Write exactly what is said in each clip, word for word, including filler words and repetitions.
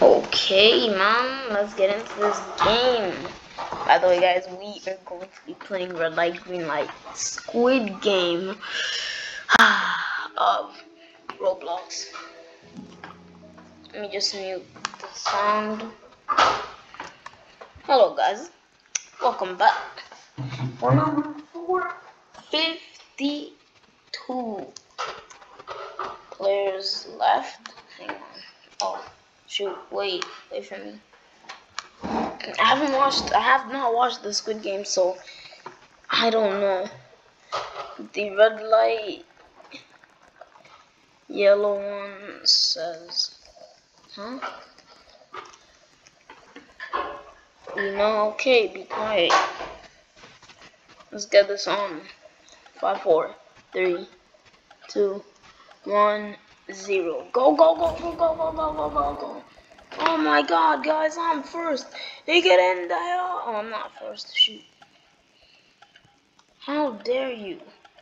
Okay, man, let's get into this game. By the way, guys, we are going to be playing red light, green light, Squid Game of Roblox. Let me just mute the sound. Hello, guys. Welcome back. We're number four fifty-two players left. Hang on. Oh, shoot. Wait. Wait for me. I haven't watched, I have not watched the Squid Game, so I don't know. The red light, yellow one says, huh? You know, okay, be quiet. Let's get this on. Five, four, three, two, one, zero. Go, go, go, go, go, go, go, go, go, go. Oh my god, guys, I'm first. They get in the hell. Oh, I'm not first. Shoot. How dare you?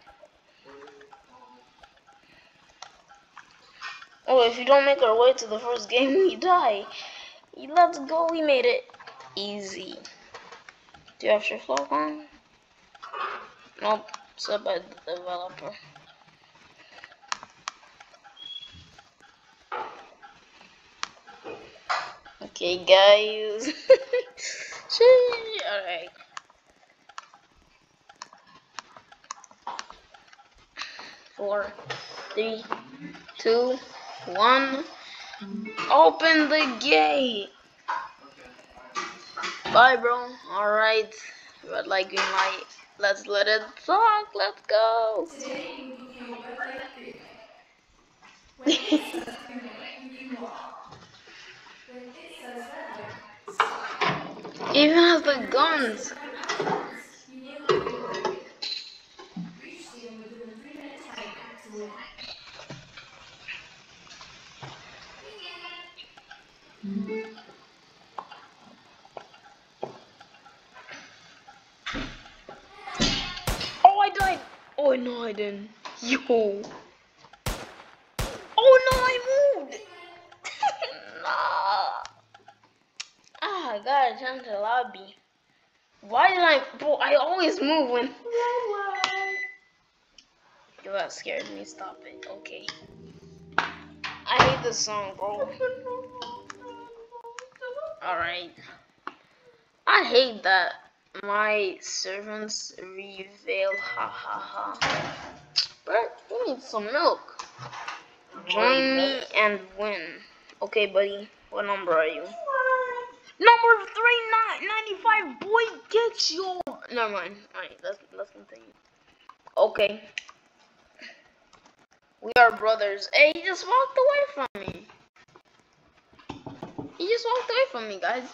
Oh, if you don't make our way to the first game, we die. Let's go. We made it easy. Do you have shift lock on? Nope. Set by the developer. Okay, guys. Alright. Four, three, two, one. Open the gate. Bye, bro. Alright. Red light, green light. Let's let it talk. Let's go. Today we will be playing red light, green light. When it says green light, you can walk. When it says red light, stop. Even has the When guns. red light turns, you will be rewarded. Reach the end within the three minute time limit to win. Oh, I died. Oh, no, I didn't. Yo. Oh, no, I moved. Nah. Ah, I gotta jump to the lobby. Why did I? Bro, I always move when. Yo, that scared me. Stop it. Okay. I hate this song, bro. Alright. I hate that my servants reveal. Ha ha ha. Bro, you need some milk. Join me and win. Okay, buddy. What number are you? Number three ninety-five. Boy, get your. Never mind. Alright, let's let's continue. Okay. We are brothers. Hey, he just walked away from me. He just walked away from me, guys.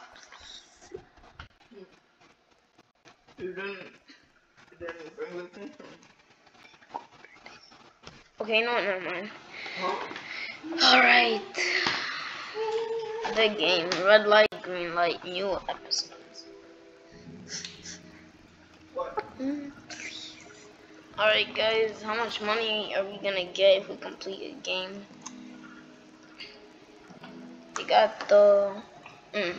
You didn't, you didn't bring with me? Okay, no, never mind. Huh? Alright. The game. Red light, green light, new episodes. What? Mm. Alright, guys. How much money are we gonna get if we complete a game? We got the. Mm.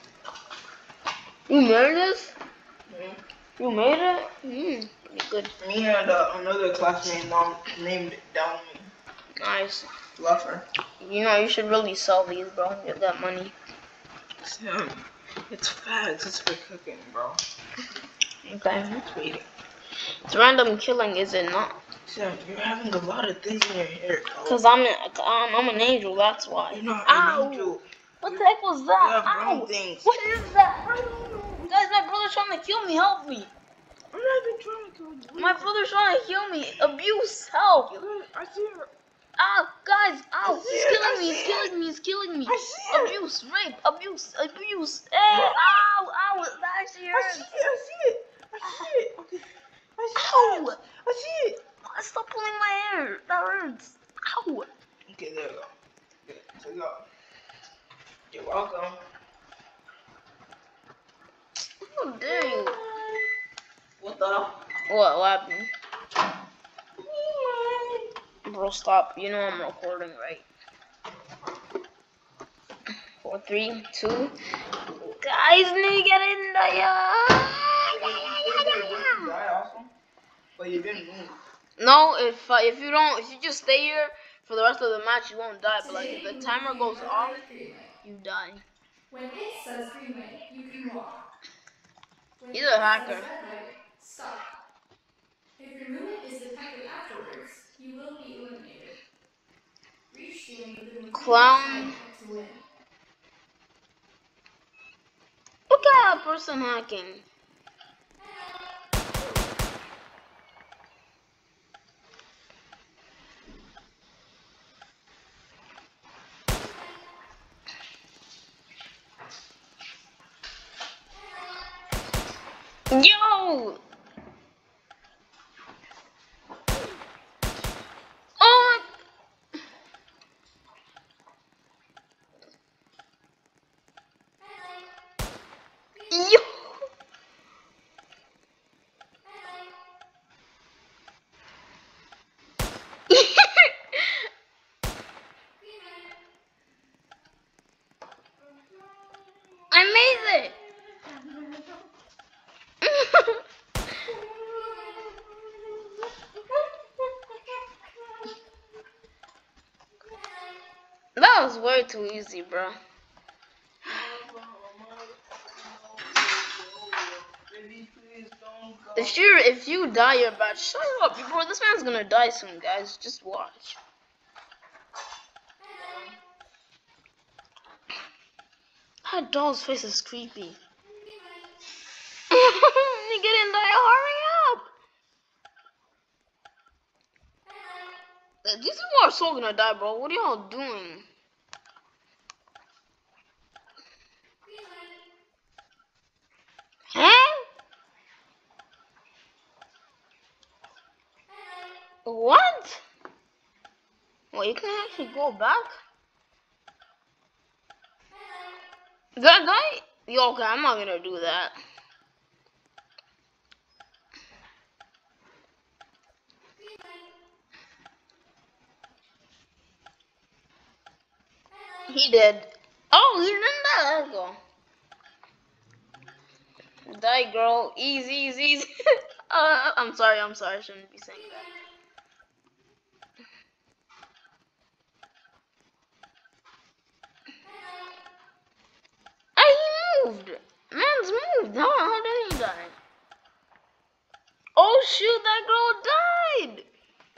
You made this? Me? You made it? Mm. Pretty good. Me and uh, another classmate nom named down me. Nice. Fluffer. You know, you should really sell these, bro. Get that money. Sam, it's fags. It's for cooking, bro. Okay. It's waiting. It's random killing, is it not? Sam, you're having a lot of things in your hair, bro. Cause I'm I'm, I'm an angel. That's why. You're not Ow! an angel. What You- the heck was that? You have brown Ow! things. What is that? I don't know. Guys, my brother's trying to kill me. Help me. I'm not even trying to kill you. My brother's trying to kill me. Abuse. Help. I see her. Ow, guys. Ow. I see He's it, killing I me. He's see killing it. me. He's killing me. I see it. Abuse. Rape. Abuse. Abuse. Hey. Ow. Ow. That actually I hurts. see it. I see it. I see it. Okay. I see Ow. it. I see it. Stop pulling my hair. That hurts. Ow. Okay, there we go. Okay, so go. You're welcome. How dare you? What the? What, what happened? Bro, stop. You know I'm recording, right? Four, three, two. Guys, nigga in there. Die also, but you didn't move. No, if uh, if you don't, if you just stay here for the rest of the match, you won't die. But like if Today, the we will be timer playing goes red off, light, green light. you die. When it says green light, you can walk. When He's it a says hacker. red light, stop. If your movement is detected afterwards, you will be eliminated. Reach the end within the green light Clown. flag to win. Look at that person hacking. Yo! Oh! Yo! I made it! That was way too easy, bro. Baby, please don't go. If you if you die, you're bad. Shut up, bro. This man's gonna die soon, guys. Just watch. That doll's face is creepy. You get in there, hurry up! These people are so gonna die, bro. What are y'all doing? Huh? What? Well, you can actually go back? That guy? Yo, okay, I'm not gonna do that. He did. Oh, he didn't die. Let's go. Die, girl. Easy, easy, easy. uh, I'm sorry, I'm sorry. I shouldn't be saying that. Hey, he moved. Man's moved. How, how did he die? Oh, shoot, that girl died.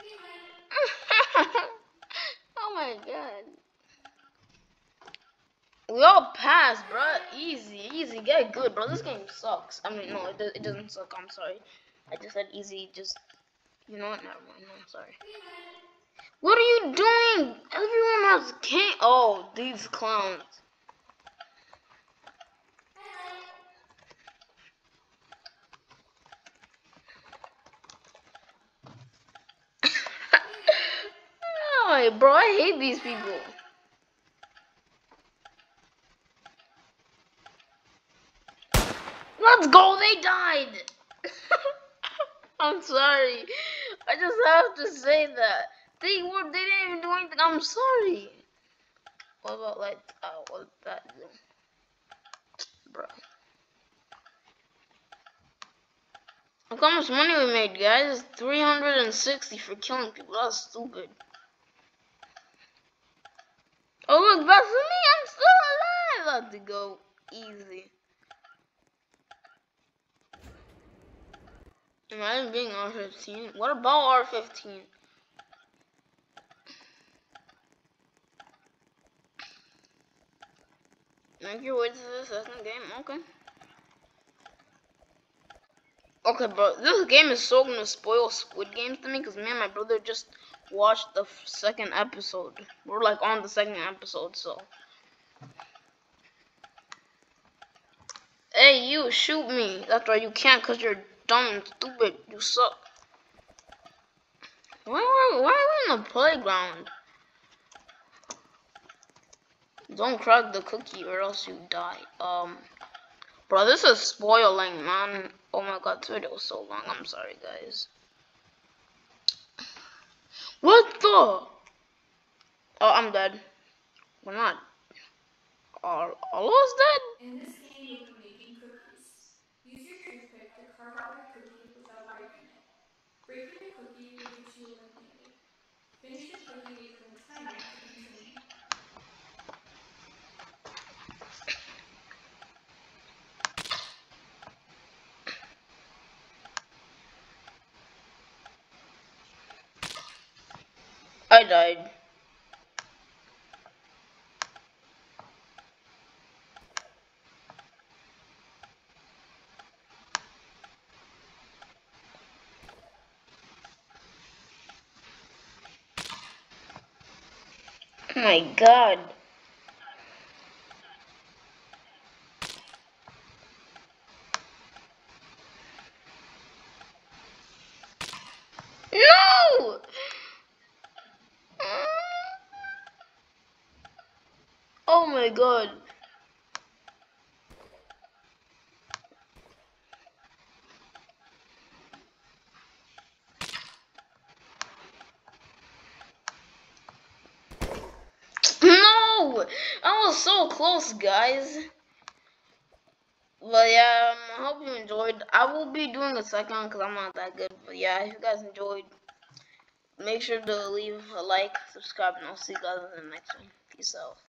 Oh, my God. We all passed, bro. Easy, easy. Get good, bro. This game sucks. I mean, no, it, do it doesn't suck. I'm sorry. I just said easy. Just, you know what? Never mind. No, I'm sorry. What are you doing? Everyone has can't. Oh, these clowns. Oh, bro, I hate these people. Let's go. They died. I'm sorry. I just have to say that. They were. They didn't even do anything. I'm sorry. What about like? Oh, what did that do, bro? Look how much money we made, guys. three hundred sixty for killing people. That's stupid. Oh, look, that's me. I'm still alive. Let's go. Easy. Imagine being R fifteen. What about R fifteen? Make your way to the second game. Okay. Okay, bro. This game is so gonna spoil Squid Games to me because me and my brother just watched the f second episode. We're like on the second episode, so. Hey, you shoot me. That's right, you can't because you're dumb and stupid. You suck. Why are, why are we in the playground? Don't crack the cookie or else you die. Um, bro, this is spoiling, man. Oh my god, this video is so long. I'm sorry, guys. What the? Oh, I'm dead. We're not. Are almost dead? In this game, you'll be making cookies. Use your toothpick to carve out your cookie without breaking it. Breaking a cookie will get you eliminated. Finish a cookie within the timer to continue. I died. Oh my god. No! Oh my god. No! I was so close, guys. But yeah, um, I hope you enjoyed. I will be doing a second because I'm not that good. But yeah, if you guys enjoyed, make sure to leave a like, subscribe, and I'll see you guys in the next one. Peace out.